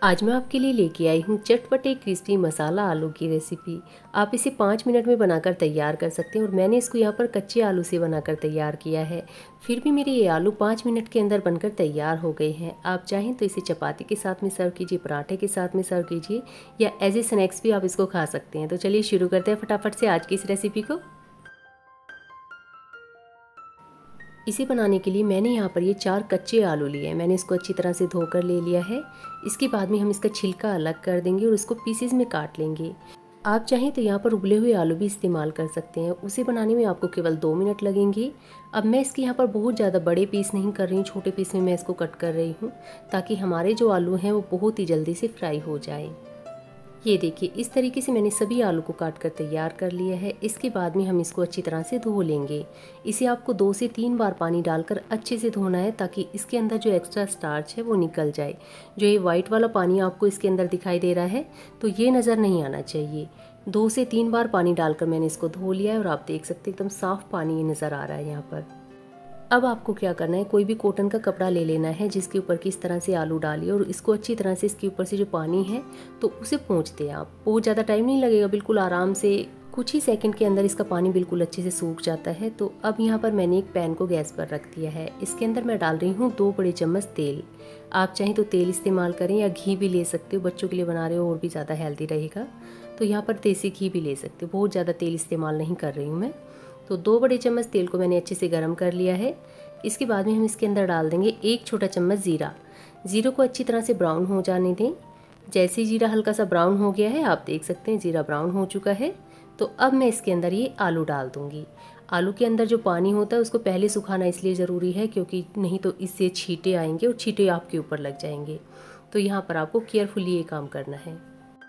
आज मैं आपके लिए लेके आई हूँ चटपटे क्रिस्पी मसाला आलू की रेसिपी। आप इसे 5 मिनट में बनाकर तैयार कर सकते हैं और मैंने इसको यहाँ पर कच्चे आलू से बनाकर तैयार किया है। फिर भी मेरे ये आलू 5 मिनट के अंदर बनकर तैयार हो गए हैं। आप चाहें तो इसे चपाती के साथ में सर्व कीजिए, पराठे के साथ में सर्व कीजिए या एज ए स्नैक्स भी आप इसको खा सकते हैं। तो चलिए शुरू करते हैं फटाफट से आज की इस रेसिपी को। इसे बनाने के लिए मैंने यहाँ पर ये 4 कच्चे आलू लिए हैं। मैंने इसको अच्छी तरह से धोकर ले लिया है। इसके बाद में हम इसका छिलका अलग कर देंगे और इसको पीसेस में काट लेंगे। आप चाहें तो यहाँ पर उबले हुए आलू भी इस्तेमाल कर सकते हैं। उसे बनाने में आपको केवल 2 मिनट लगेंगे। अब मैं इसके यहाँ पर बहुत ज़्यादा बड़े पीस नहीं कर रही हूँ, छोटे पीस में मैं इसको कट कर रही हूँ ताकि हमारे जो आलू हैं वो बहुत ही जल्दी से फ्राई हो जाए। ये देखिए, इस तरीके से मैंने सभी आलू को काट कर तैयार कर लिया है। इसके बाद में हम इसको अच्छी तरह से धो लेंगे। इसे आपको 2 से 3 बार पानी डालकर अच्छे से धोना है ताकि इसके अंदर जो एक्स्ट्रा स्टार्च है वो निकल जाए। जो ये वाइट वाला पानी आपको इसके अंदर दिखाई दे रहा है तो ये नज़र नहीं आना चाहिए। 2 से 3 बार पानी डालकर मैंने इसको धो लिया है और आप देख सकते हैं एकदम साफ़ पानी नज़र आ रहा है यहाँ पर। अब आपको क्या करना है, कोई भी कॉटन का कपड़ा ले लेना है जिसके ऊपर की इस तरह से आलू डालिए और इसको अच्छी तरह से इसके ऊपर से जो पानी है तो उसे पोंछ दें आप। बहुत ज़्यादा टाइम नहीं लगेगा, बिल्कुल आराम से कुछ ही सेकंड के अंदर इसका पानी बिल्कुल अच्छे से सूख जाता है। तो अब यहाँ पर मैंने एक पैन को गैस पर रख दिया है। इसके अंदर मैं डाल रही हूँ 2 बड़े चम्मच तेल। आप चाहें तो तेल इस्तेमाल करें या घी भी ले सकते हो, बच्चों के लिए बना रहे हो और भी ज़्यादा हेल्दी रहेगा तो यहाँ पर देसी घी भी ले सकते हो। बहुत ज़्यादा तेल इस्तेमाल नहीं कर रही हूँ मैं। तो 2 बड़े चम्मच तेल को मैंने अच्छे से गर्म कर लिया है। इसके बाद में हम इसके अंदर डाल देंगे 1 छोटा चम्मच ज़ीरा। ज़ीरो को अच्छी तरह से ब्राउन हो जाने दें। जैसे ही ज़ीरा हल्का सा ब्राउन हो गया है, आप देख सकते हैं ज़ीरा ब्राउन हो चुका है। तो अब मैं इसके अंदर ये आलू डाल दूँगी। आलू के अंदर जो पानी होता है उसको पहले सुखाना इसलिए ज़रूरी है क्योंकि नहीं तो इससे छींटे आएंगे और छींटे आपके ऊपर लग जाएंगे। तो यहाँ पर आपको केयरफुली ये काम करना है।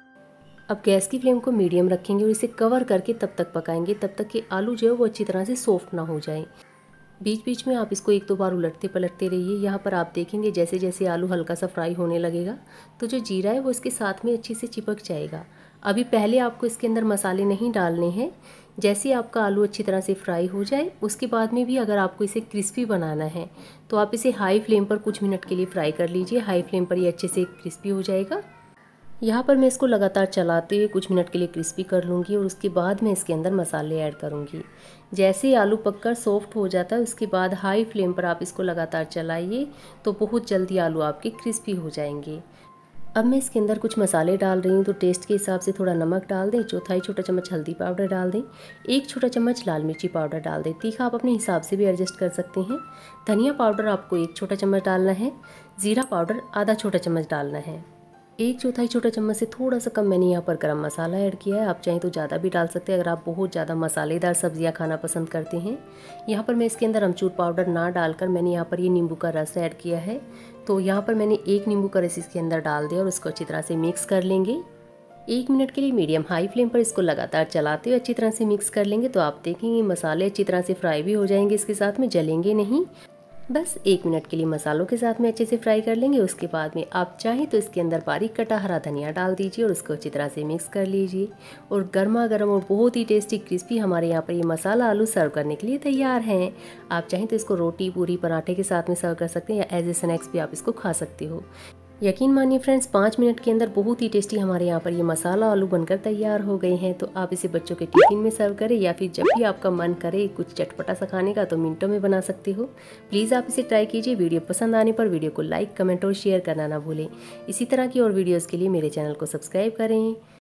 अब गैस की फ्लेम को मीडियम रखेंगे और इसे कवर करके तब तक पकाएंगे तब तक कि आलू जो है वो अच्छी तरह से सॉफ्ट ना हो जाए। बीच बीच में आप इसको 1-2 बार उलटते पलटते रहिए। यहाँ पर आप देखेंगे जैसे जैसे आलू हल्का सा फ्राई होने लगेगा तो जो जीरा है वो इसके साथ में अच्छे से चिपक जाएगा। अभी पहले आपको इसके अंदर मसाले नहीं डालने हैं। जैसे आपका आलू अच्छी तरह से फ्राई हो जाए उसके बाद में भी अगर आपको इसे क्रिस्पी बनाना है तो आप इसे हाई फ्लेम पर कुछ मिनट के लिए फ्राई कर लीजिए। हाई फ्लेम पर ये अच्छे से क्रिस्पी हो जाएगा। यहाँ पर मैं इसको लगातार चलाते हुए कुछ मिनट के लिए क्रिस्पी कर लूँगी और उसके बाद मैं इसके अंदर मसाले ऐड करूँगी। जैसे ही आलू पककर सॉफ्ट हो जाता है उसके बाद हाई फ्लेम पर आप इसको लगातार चलाइए तो बहुत जल्दी आलू आपके क्रिस्पी हो जाएंगे। अब मैं इसके अंदर कुछ मसाले डाल रही हूँ। तो टेस्ट के हिसाब से थोड़ा नमक डाल दें, 1/4 छोटा चम्मच हल्दी पाउडर डाल दें, 1 छोटा चम्मच लाल मिर्ची पाउडर डाल दें। तीखा आप अपने हिसाब से भी एडजस्ट कर सकते हैं। धनिया पाउडर आपको 1 छोटा चम्मच डालना है। ज़ीरा पाउडर आधा छोटा चम्मच डालना है। 1/4 छोटा चम्मच से थोड़ा सा कम मैंने यहाँ पर गरम मसाला ऐड किया है। आप चाहें तो ज़्यादा भी डाल सकते हैं अगर आप बहुत ज़्यादा मसालेदार सब्जियाँ खाना पसंद करते हैं। यहाँ पर मैं इसके अंदर अमचूर पाउडर ना डालकर मैंने यहाँ पर ये नींबू का रस ऐड किया है। तो यहाँ पर मैंने 1 नींबू का रस इसके अंदर डाल दिया और उसको अच्छी तरह से मिक्स कर लेंगे। 1 मिनट के लिए मीडियम हाई फ्लेम पर इसको लगातार चलाते हुए अच्छी तरह से मिक्स कर लेंगे। तो आप देखेंगे मसाले अच्छी तरह से फ्राई भी हो जाएंगे, इसके साथ में जलेंगे नहीं। बस 1 मिनट के लिए मसालों के साथ में अच्छे से फ्राई कर लेंगे। उसके बाद में आप चाहें तो इसके अंदर बारीक कटा हरा धनिया डाल दीजिए और उसको अच्छी तरह से मिक्स कर लीजिए। और गर्मा गर्म और बहुत ही टेस्टी क्रिस्पी हमारे यहाँ पर ये मसाला आलू सर्व करने के लिए तैयार हैं। आप चाहें तो इसको रोटी पूरी पराठे के साथ में सर्व कर सकते हैं या एज ए स्नैक्स भी आप इसको खा सकते हो। यकीन मानिए फ्रेंड्स, 5 मिनट के अंदर बहुत ही टेस्टी हमारे यहाँ पर ये मसाला आलू बनकर तैयार हो गए हैं। तो आप इसे बच्चों के टिफिन में सर्व करें या फिर जब भी आपका मन करे कुछ चटपटा सा खाने का तो मिनटों में बना सकते हो। प्लीज़ आप इसे ट्राई कीजिए। वीडियो पसंद आने पर वीडियो को लाइक, कमेंट और शेयर करना ना भूलें। इसी तरह की और वीडियोज़ के लिए मेरे चैनल को सब्सक्राइब करें।